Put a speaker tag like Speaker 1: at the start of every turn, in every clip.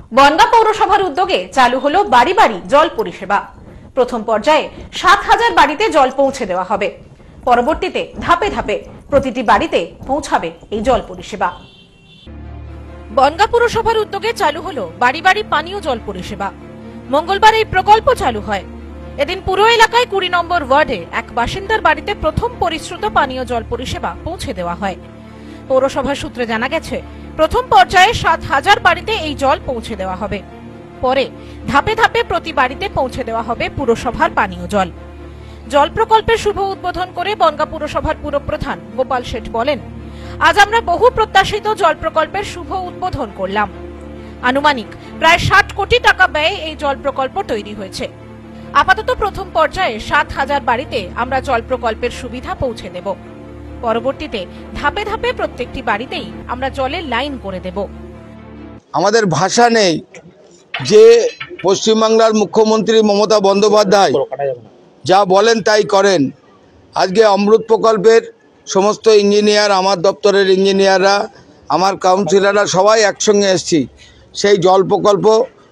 Speaker 1: বনগাঁ পৌরসভার উদ্যোগে চালু হলো বাড়ি বাড়ি জল পরিষেবা। প্রথম পর্যায়ে ৭,০০০ বাড়িতে জল পৌঁছে দেওয়া হবে। পরবর্তীতে ধাপে ধাপে প্রতিটি বাড়িতে পৌঁছাবে এই জল পরিষেবা। বনগাঁ পৌরসভার উদ্যোগে চালু হলো বাড়ি বাড়ি পানীয় জল পরিষেবা। মঙ্গলবার এই প্রকল্প চালু হয়। এদিন পুরো এলাকায় ২০ নম্বর ওয়ার্ডে এক বাসিন্দার বাড়িতে প্রথম পরিশ্রুত পানীয় জল পরিষেবা পৌঁছে দেওয়া হয়। পৌরসভার সূত্রে জানা গেছে, প্রথম পর্যায়ে ৭,০০০ বাড়িতে এই জল পৌঁছে দেওয়া হবে। পরে ধাপে ধাপে প্রতি বাড়িতে পৌঁছে দেওয়া হবে পুরসভার পানীয় জল। জল প্রকল্পের শুভ উদ্বোধন করে বনগাঁ পুরসভার পুরপ্রধান গোপাল শেঠ বলেন, আজ আমরা বহু প্রত্যাশিত জল প্রকল্পের শুভ উদ্বোধন করলাম। আনুমানিক প্রায় ৬০ কোটি টাকা ব্যয়ে এই জল প্রকল্প তৈরি হয়েছে। আপাতত প্রথম পর্যায়ে ৭,০০০ বাড়িতে আমরা জল প্রকল্পের সুবিধা পৌঁছে দেব। পরবর্তীতে ধাপে ধাপে প্রত্যেকটি বাড়িতেই আমরা জলের লাইন করে দেব।
Speaker 2: আমাদের ভাষা নেই যে পশ্চিমবাংলার মুখ্যমন্ত্রী মমতা বন্দ্যোপাধ্যায় যা বলেন তাই করেন। আজকে অমৃত প্রকল্পের সমস্ত ইঞ্জিনিয়ার, আমার দপ্তরের ইঞ্জিনিয়াররা, আমার কাউন্সিলররা সবাই একসঙ্গে এসেছি সেই জল প্রকল্প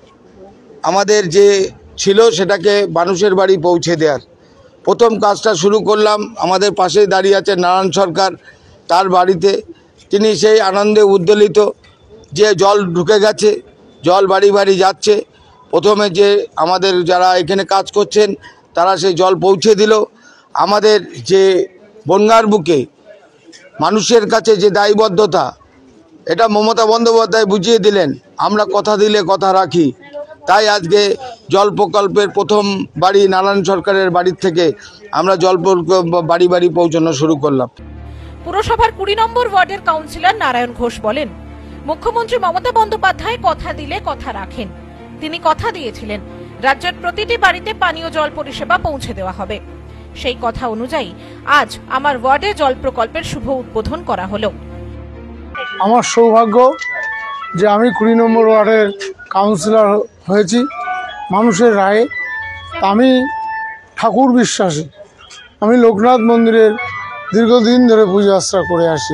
Speaker 2: আমাদের যে ছিল সেটাকে মানুষের বাড়ি পৌঁছে দেওয়ার। প্রথম কাজটা শুরু করলাম, আমাদের পাশেই দাঁড়িয়ে আছে নারায়ণ সরকার, তার বাড়িতে। তিনি সেই আনন্দে উদ্বেলিত যে জল ঢুকে গেছে, জল বাড়ি বাড়ি যাচ্ছে। প্রথমে যে আমাদের যারা এখানে কাজ করছেন তারা সেই জল পৌঁছে দিল। আমাদের যে বনগাঁর বুকে মানুষের কাছে যে দায়বদ্ধতা, এটা মমতা বন্দ্যোপাধ্যায় বুঝিয়ে দিলেন। আমরা কথা দিলে কথা রাখি। তাই আজকে জল প্রকল্পের প্রথম বাড়ি নারায়ণ সরকারের বাড়ির থেকে আমরা জল বাড়ি বাড়ি পৌঁছানো শুরু করলাম।
Speaker 1: পুরসভার ২০ নম্বর ওয়ার্ডের কাউন্সিলর নারায়ণ ঘোষ বলেন, মুখ্যমন্ত্রী মমতা বন্দ্যোপাধ্যায় কথা দিলে কথা রাখেন। তিনি কথা দিয়েছিলেন রাজ্যের প্রতিটি বাড়িতে পানীয় জল পরিষেবা পৌঁছে দেওয়া হবে। সেই কথা অনুযায়ী আজ আমার ওয়ার্ডে জল প্রকল্পের শুভ উদ্বোধন করা হলো।
Speaker 3: আমার সৌভাগ্য যে আমি ২০ নম্বর ওয়ার্ডের কাউন্সিলর হয়েছি মানুষের রায়ে। আমি ঠাকুর বিশ্বাসী। আমি লোকনাথ মন্দিরের দীর্ঘদিন ধরে পুজো আশ্রা করে আসি।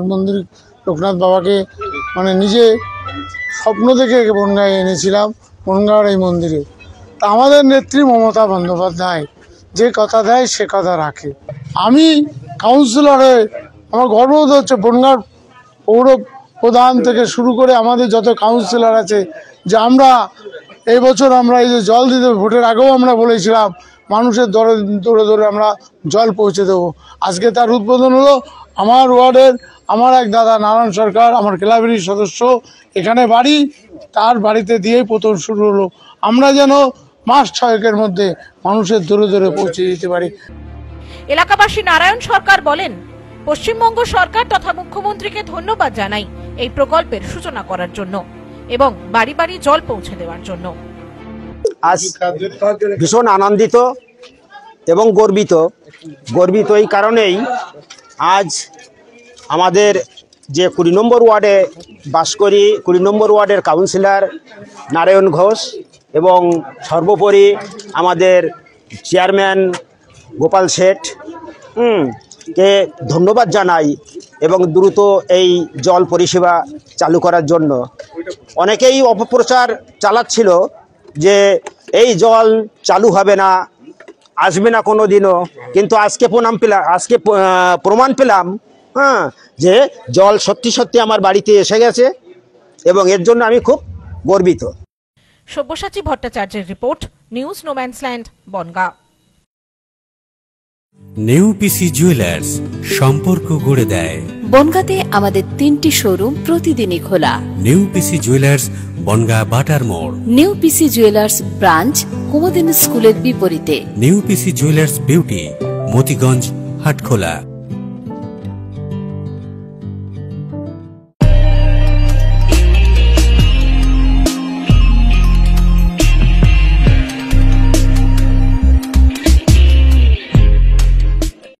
Speaker 3: লোকনাথ বাবাকে নিজে স্বপ্ন দেখে বনগাঁয়ে এনেছিলাম, বনগাঁর এই মন্দিরে। তা আমাদের নেত্রী মমতা বন্দ্যোপাধ্যায় যে কথা দেয় সে কথা রাখে। আমি কাউন্সিলরে আমার গর্ববোধ হচ্ছে, বনগাঁর পৌর প্রধান থেকে শুরু করে আমাদের যত কাউন্সিলর আছে, যে আমরা এই বছর আমরা এই যে জল দিতে ভোটের আগেও আমরা বলেছিলাম মানুষের দৌড়ে দৌড়ে আমরা জল পৌঁছে দেবো। আজকে তার উদ্বোধন হলো। আমার ওয়ার্ডের আমার এক দাদা নারায়ণ সরকার, আমার ক্লাবেরই সদস্য, এখানে বাড়ি, তার বাড়িতে দিয়েই প্রথম শুরু হলো। আমরা যেন মাস ৬ মধ্যে মানুষের দৌড়ে দৌড়ে পৌঁছে দিতে পারি।
Speaker 1: এলাকাবাসী নারায়ণ সরকার বলেন, পশ্চিমবঙ্গ সরকার তথা মুখ্যমন্ত্রীকে ধন্যবাদ জানাই এই প্রকল্পের সূচনা করার জন্য এবং বাড়ি বাড়ি জল পৌঁছে দেওয়ার জন্য।
Speaker 4: আজ ভীষণ আনন্দিত এবং গর্বিত এই কারণেই, আজ আমাদের যে ২০ নম্বর ওয়ার্ডে বাস করি, ২০ নম্বর ওয়ার্ডের কাউন্সিলর নারায়ণ ঘোষ এবং সর্বোপরি আমাদের চেয়ারম্যান গোপাল শেঠ কে ধন্যবাদ জানাই এবং দ্রুত এই জল পরিষেবা চালু করার জন্য। অনেকেই অপপ্রচার চালাচ্ছিল যে এই জল চালু হবে না, আসবে না কোনো দিনও, কিন্তু আজকে প্রমাণ পেলাম যে জল সত্যি সত্যি আমার বাড়িতে এসে গেছে এবং এর জন্য আমি খুব গর্বিত।
Speaker 1: সব্যসাচী ভট্টাচার্যের রিপোর্ট, নিউজ নোম্যান্সল্যান্ড, বনগাঁ।
Speaker 5: নেউপিসি জুয়েলার্স, সম্পর্ক গড়ে দেয়।
Speaker 6: বনগাঁতে আমাদের ৩টি শোরুম প্রতিদিনই খোলা।
Speaker 5: নেউপিসি জুয়েলার্স, বনগাঁ বাটার মোড়।
Speaker 6: নেউপিসি জুয়েলার্স ব্রাঞ্চ কুমুদিনী স্কুলের বিপরীতে।
Speaker 5: নেউপিসি জুয়েলার্স বিউটি, মতিগঞ্জ, হাটখোলা।